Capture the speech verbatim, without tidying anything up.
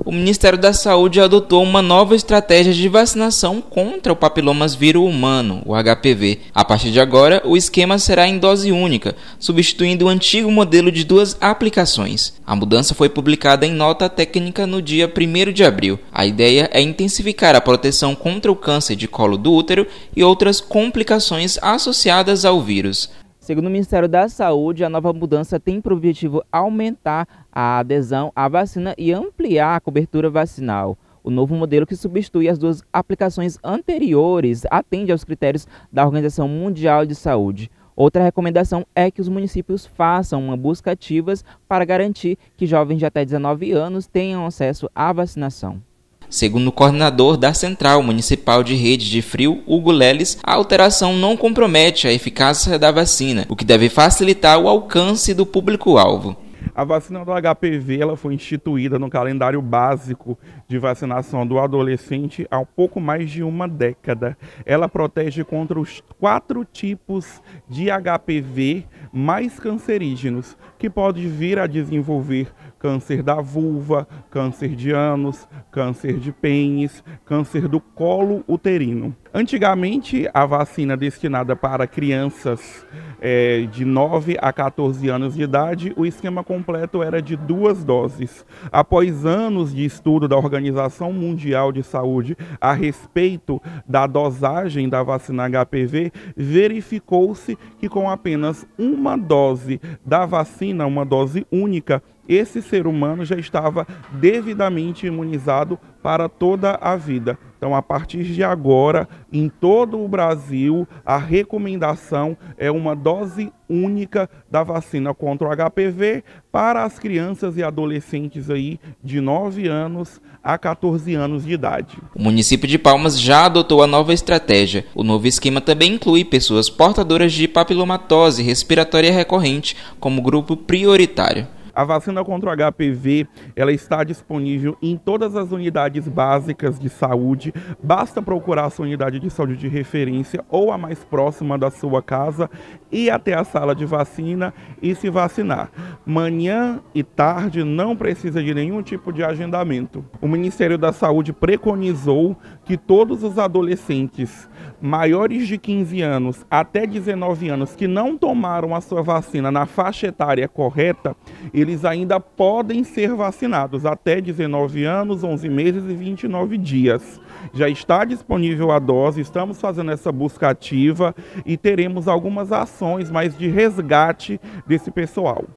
O Ministério da Saúde adotou uma nova estratégia de vacinação contra o papilomas vírus humano, o H P V. A partir de agora, o esquema será em dose única, substituindo o antigo modelo de duas aplicações. A mudança foi publicada em nota técnica no dia primeiro de abril. A ideia é intensificar a proteção contra o câncer de colo do útero e outras complicações associadas ao vírus. Segundo o Ministério da Saúde, a nova mudança tem por objetivo aumentar a adesão à vacina e ampliar a cobertura vacinal. O novo modelo, que substitui as duas aplicações anteriores, atende aos critérios da Organização Mundial de Saúde. Outra recomendação é que os municípios façam uma busca ativa para garantir que jovens de até dezenove anos tenham acesso à vacinação. Segundo o coordenador da Central Municipal de Rede de Frio, Hugo Leles, a alteração não compromete a eficácia da vacina, o que deve facilitar o alcance do público-alvo. A vacina do H P V ela foi instituída no calendário básico de vacinação do adolescente há pouco mais de uma década. Ela protege contra os quatro tipos de H P V mais cancerígenos, que pode vir a desenvolver câncer da vulva, câncer de ânus, câncer de pênis, câncer do colo uterino. Antigamente, a vacina destinada para crianças é, de nove a quatorze anos de idade, o esquema completo era de duas doses. Após anos de estudo da Organização Mundial de Saúde a respeito da dosagem da vacina H P V, verificou-se que com apenas uma dose da vacina, uma dose única, esse ser humano já estava devidamente imunizado para toda a vida. Então, a partir de agora, em todo o Brasil, a recomendação é uma dose única da vacina contra o H P V para as crianças e adolescentes aí de nove anos a quatorze anos de idade. O município de Palmas já adotou a nova estratégia. O novo esquema também inclui pessoas portadoras de papilomatose respiratória recorrente como grupo prioritário. A vacina contra o H P V ela está disponível em todas as unidades básicas de saúde. Basta procurar a sua unidade de saúde de referência ou a mais próxima da sua casa, ir até a sala de vacina e se vacinar. Manhã e tarde não precisa de nenhum tipo de agendamento. O Ministério da Saúde preconizou que todos os adolescentes maiores de quinze anos até dezenove anos que não tomaram a sua vacina na faixa etária correta, eles ainda podem ser vacinados até dezenove anos, onze meses e vinte e nove dias. Já está disponível a dose, estamos fazendo essa busca ativa e teremos algumas ações mais de resgate desse pessoal.